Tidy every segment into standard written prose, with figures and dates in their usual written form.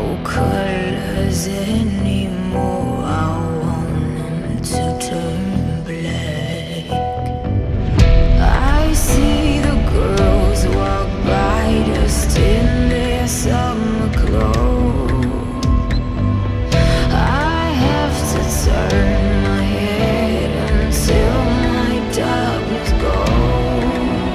colors anymore. I want them to turn black. I see the girls walk by just in their summer clothes. I have to turn my head until my darkness goes.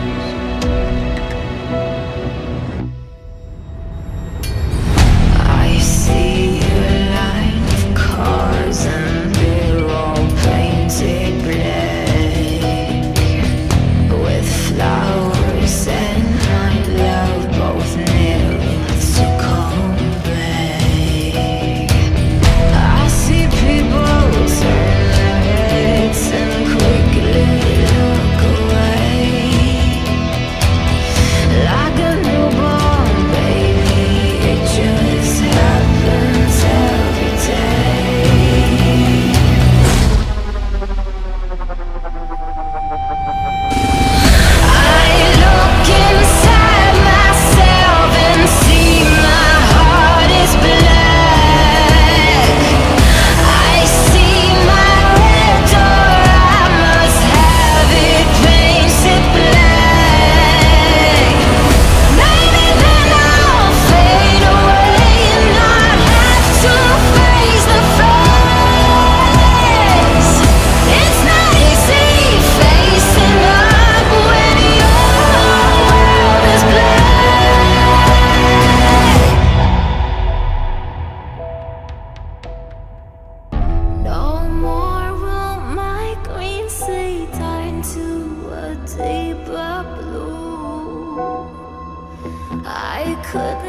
I see a line of cars and they're all painted black, with flowers and my love both never to come back. I see people turn their heads and quickly look away, like a newborn baby. It just happens every day. I look inside myself and see my heart is black. I see my red door, I must have it painted black. Maybe then I'll fade away and not have to face the facts. It's not easy facing up when your world is black. No more will my green sea turn to a deeper blue. I could